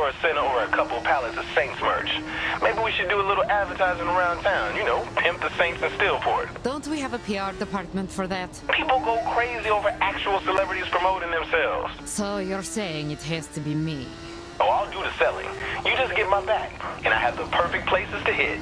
store center or a couple pallets of Saints merch. Maybe we should do a little advertising around town, you know, pimp the Saints in Steelport. Don't we have a PR department for that? People go crazy over actual celebrities promoting themselves. So you're saying it has to be me? Oh, I'll do the selling. You just get my back, and I have the perfect places to hit.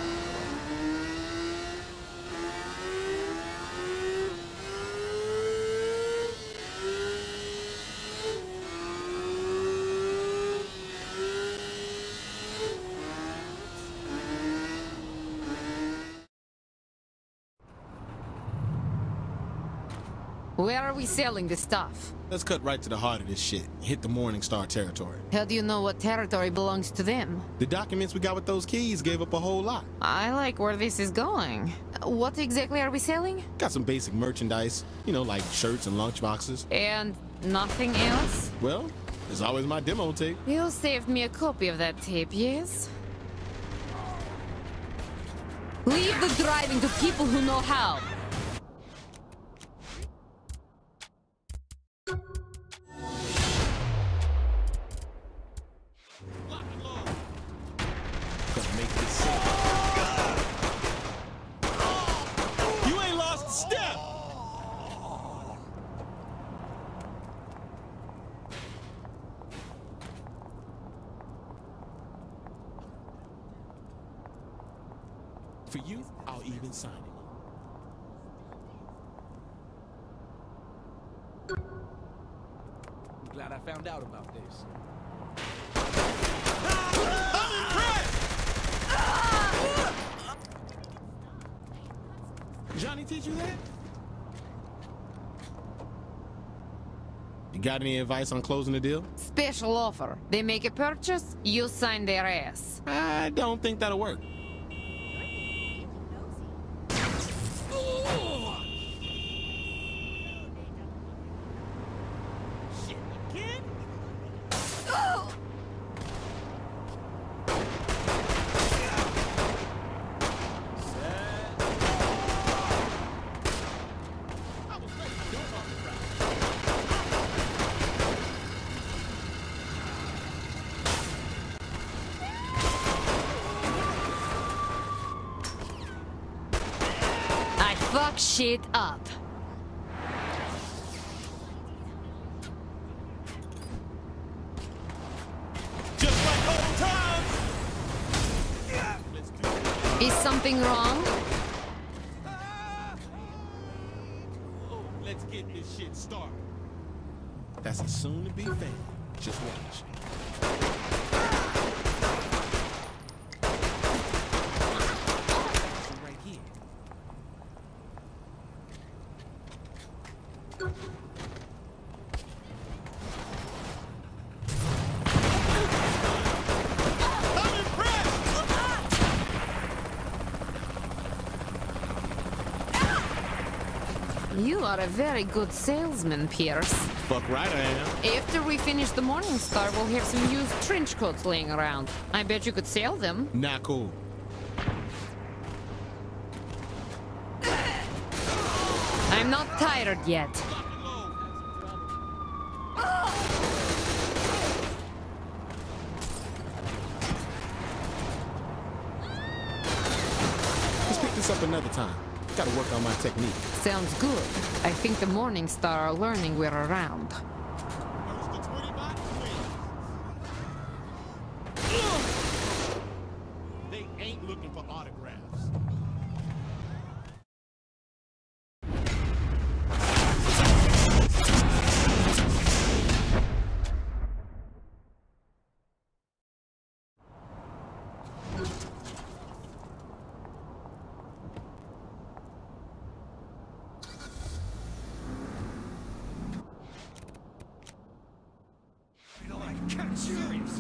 Where are we selling this stuff? Let's cut right to the heart of this shit. Hit the Morningstar territory. How do you know what territory belongs to them? The documents we got with those keys gave up a whole lot. I like where this is going. What exactly are we selling? Got some basic merchandise, you know, like shirts and lunchboxes. And nothing else? Well, there's always my demo tape. You saved me a copy of that tape, yes? Leave the driving to people who know how. You ain't lost a step! For you, I'll even sign it. I'm glad I found out about this. Johnny teach you that? You got any advice on closing the deal? Special offer. They make a purchase, you sign their ass. I don't think that'll work. Fuck shit up. Just like old times. Is something wrong? Let's get this shit started. That's a soon-to-be thing. Just watch. Right here. You are a very good salesman, Pierce. Fuck right I am. After we finish the Morningstar, we'll have some used trench coats laying around. I bet you could sell them. Not cool. I'm not tired yet. Let's pick this up another time. Gotta work on my technique. Sounds good. I think the Morningstar are learning we're around. They ain't looking for autographs. Serious.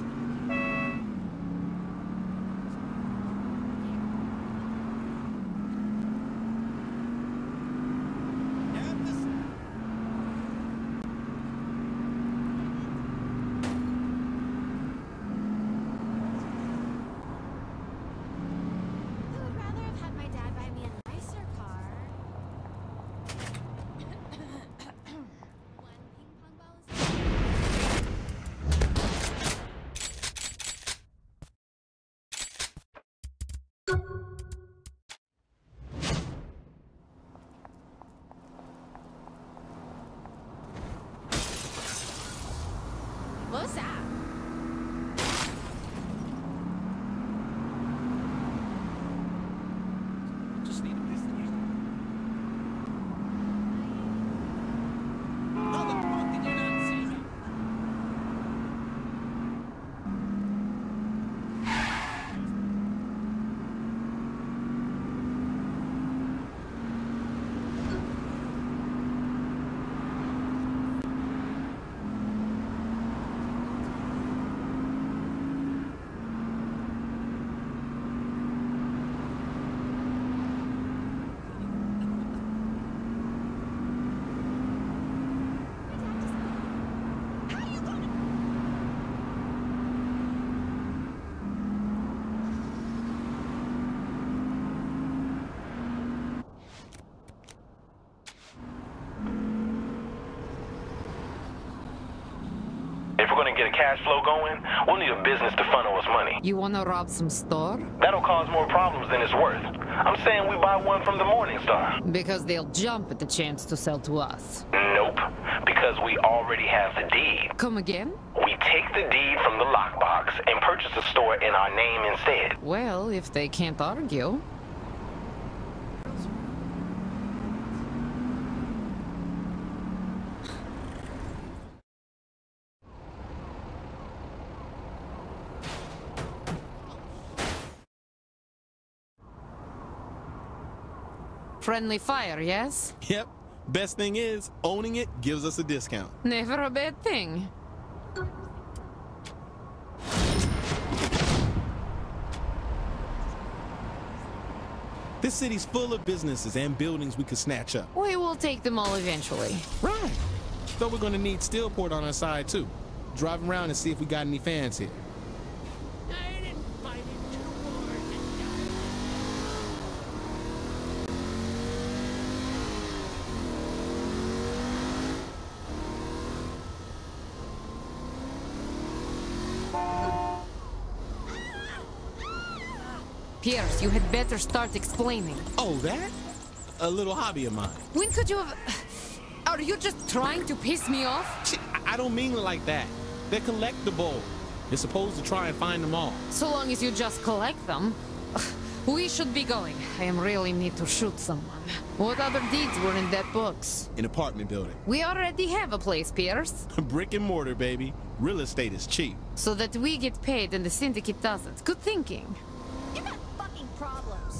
If we're gonna get a cash flow going, we'll need a business to funnel us money. You wanna rob some store? That'll cause more problems than it's worth. I'm saying we buy one from the Morningstar. Because they'll jump at the chance to sell to us. Nope, because we already have the deed. Come again? We take the deed from the lockbox and purchase a store in our name instead. Well, if they can't argue. Friendly fire, yes? Yep. Best thing is, owning it gives us a discount. Never a bad thing. This city's full of businesses and buildings we could snatch up. We will take them all eventually. Right. Though we're gonna need Steelport on our side too. Drive around and see if we got any fans here. Pierce, you had better start explaining. Oh, that? A little hobby of mine. When could you have... Are you just trying to piss me off? Shit, I don't mean it like that. They're collectible. You're supposed to try and find them all. So long as you just collect them. We should be going. I really need to shoot someone. What other deeds were in that box? An apartment building. We already have a place, Pierce. Brick and mortar, baby. Real estate is cheap. So that we get paid and the syndicate doesn't. Good thinking. You got fucking problems.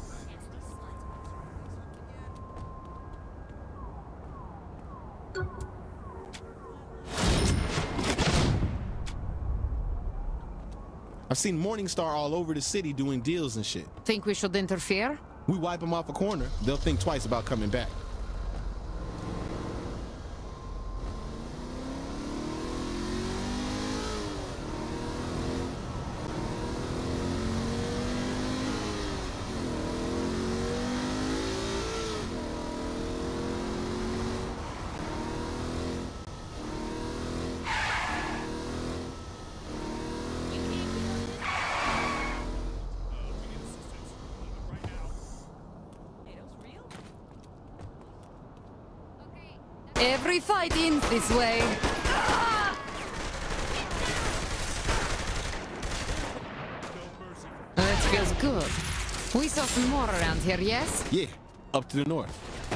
I've seen Morningstar all over the city doing deals and shit. Think we should interfere? We wipe them off a corner, they'll think twice about coming back. Every fight ends this way. That feels good. We saw some more around here, yes? Yeah, up to the north.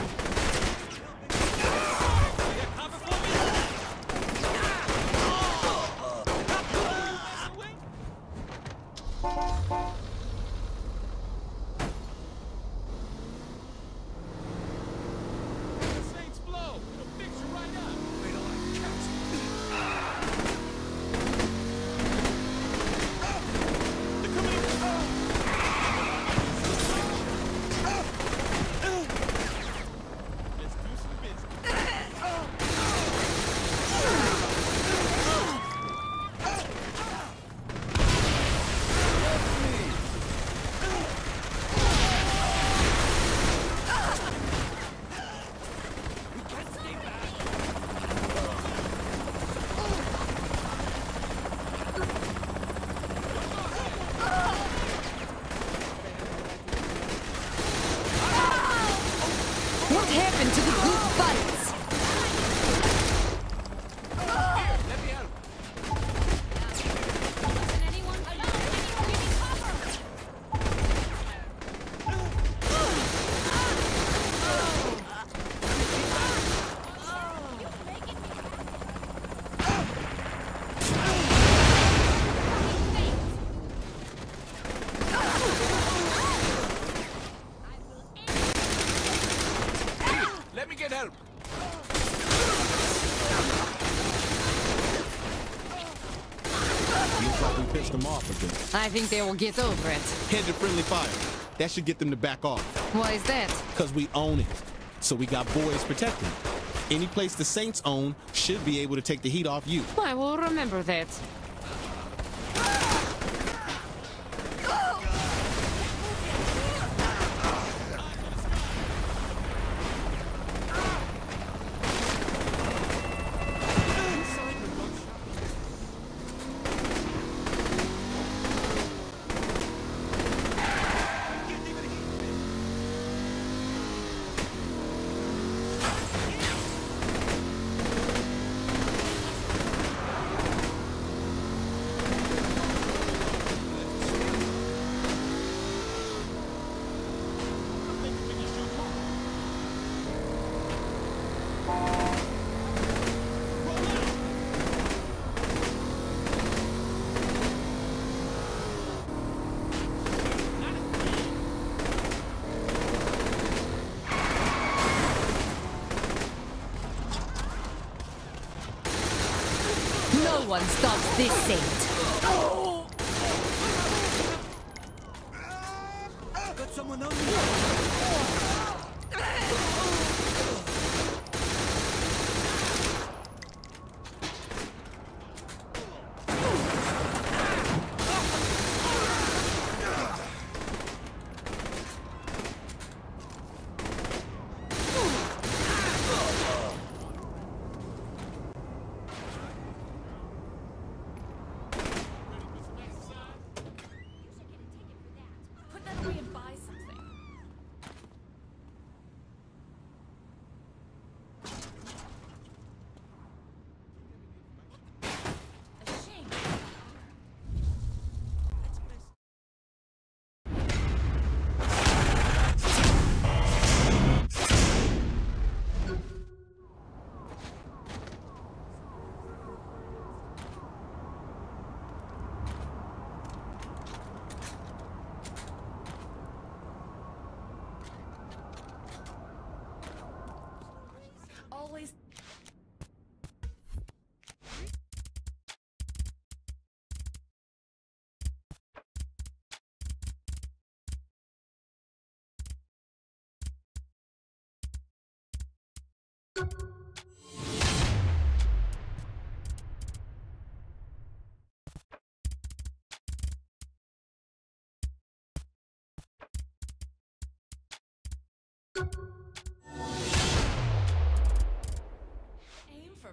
What happened to the good fights? Let me get help. Looks like we pissed them off a bit. I think they will get over it. Head to friendly fire. That should get them to back off. Why is that? Because we own it. So we got boys protecting it. Any place the Saints own should be able to take the heat off you. I will remember that. one stops this saint. Got someone on me. Put that away and buy something. A shame. Always. Aim for.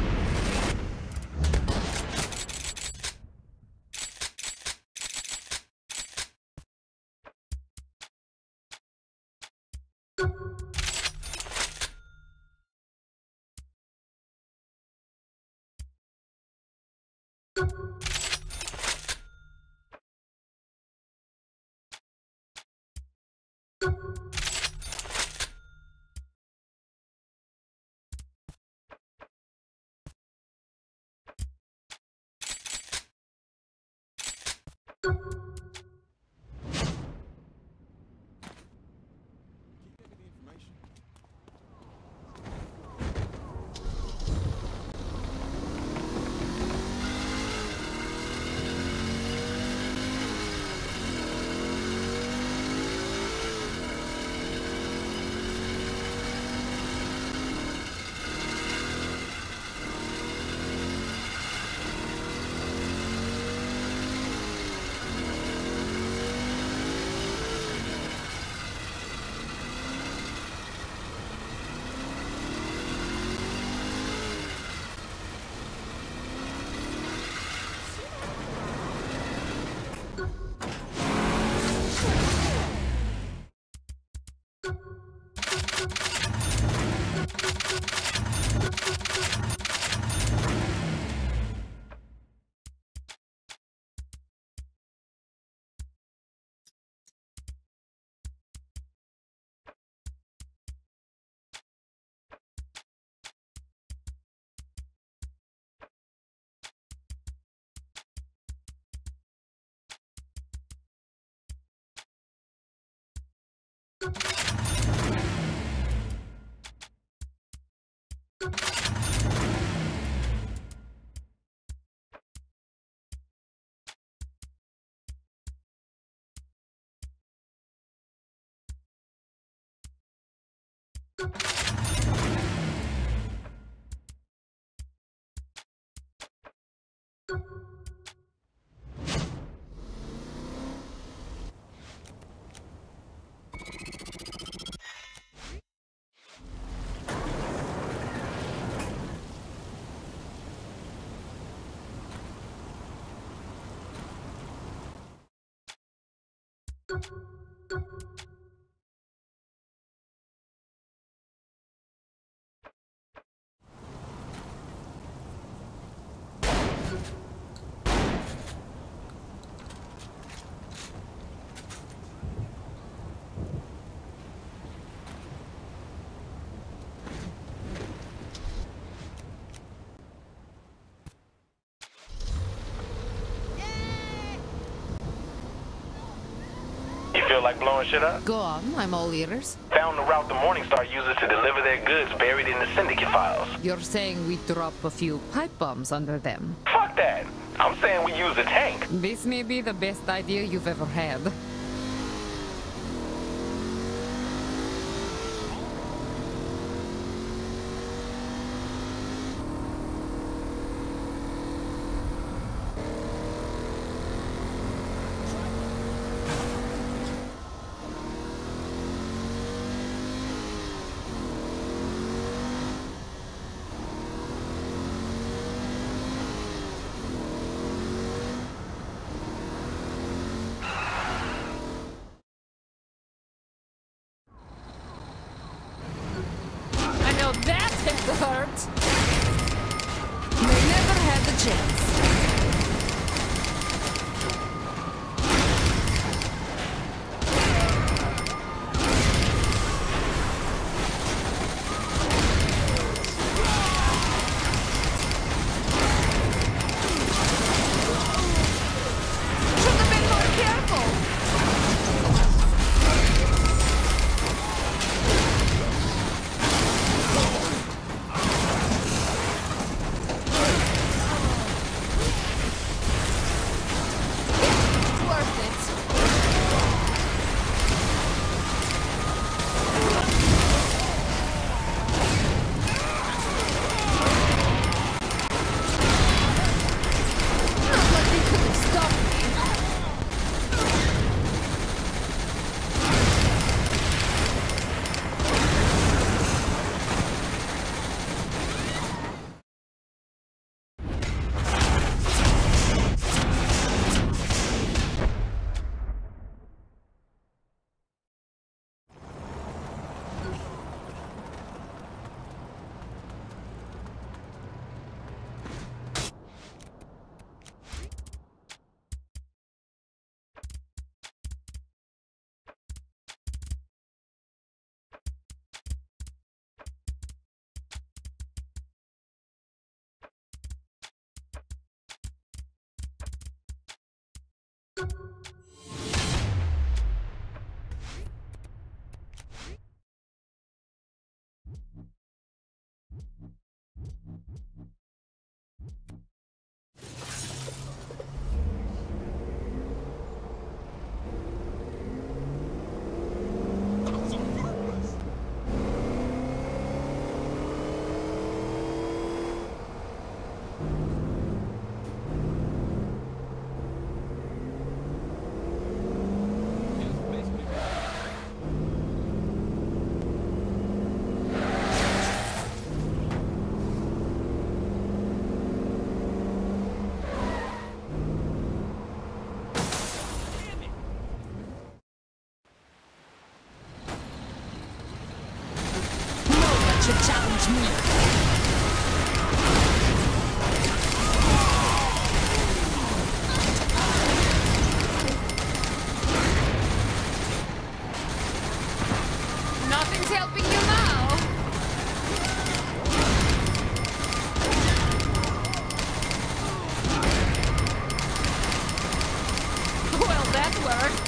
Feel like blowing shit up? Go on, I'm all ears. Found the route the Morningstar uses to deliver their goods buried in the syndicate files. You're saying we drop a few pipe bombs under them? Fuck that. I'm saying we use a tank. This may be the best idea you've ever had. That had to hurt. They never had the chance. Should have been more careful. To challenge me. Nothing's helping you now. Well, that worked.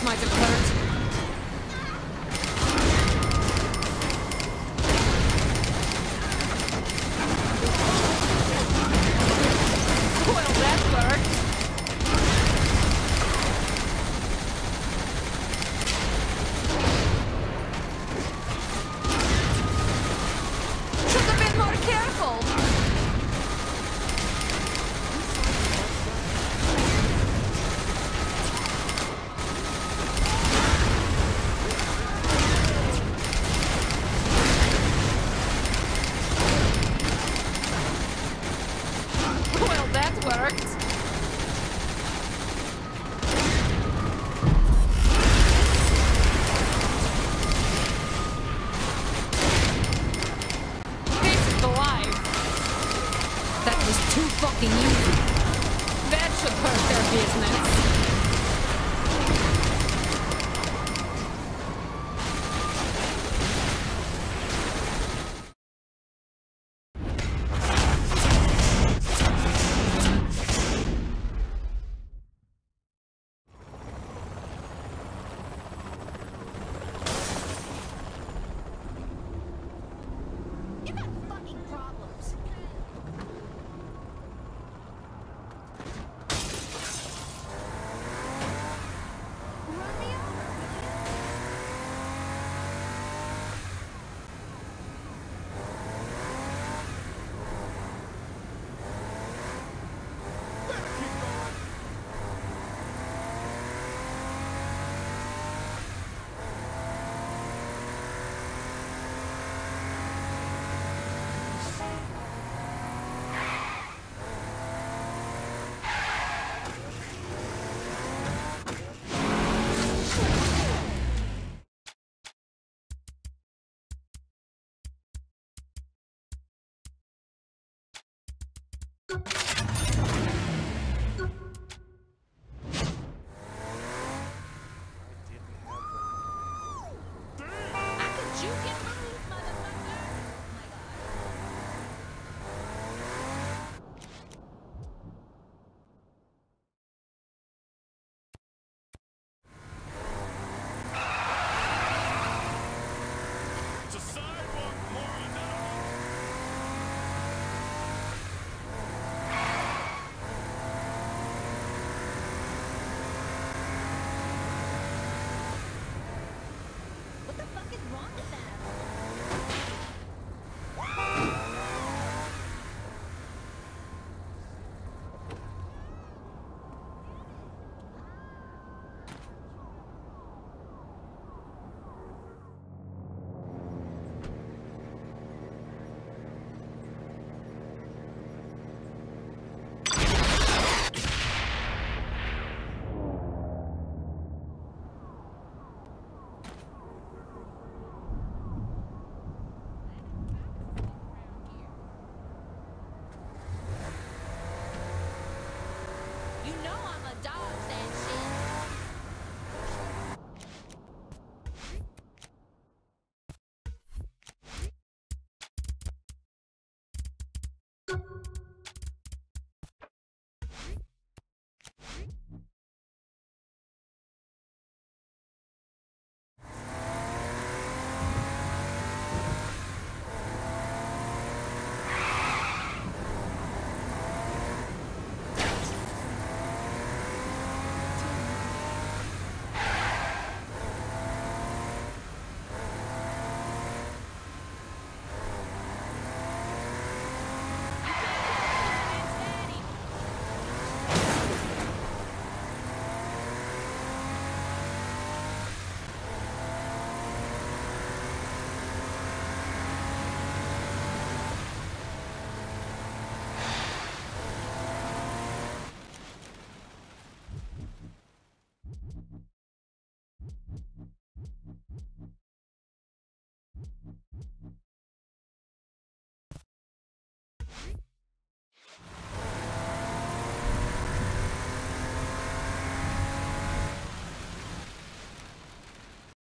might have hurt. Well, that worked. Should have been more careful. Well, that worked. It's alive. That was too fucking easy. That should hurt their business. You've got fucking problems. Run me over.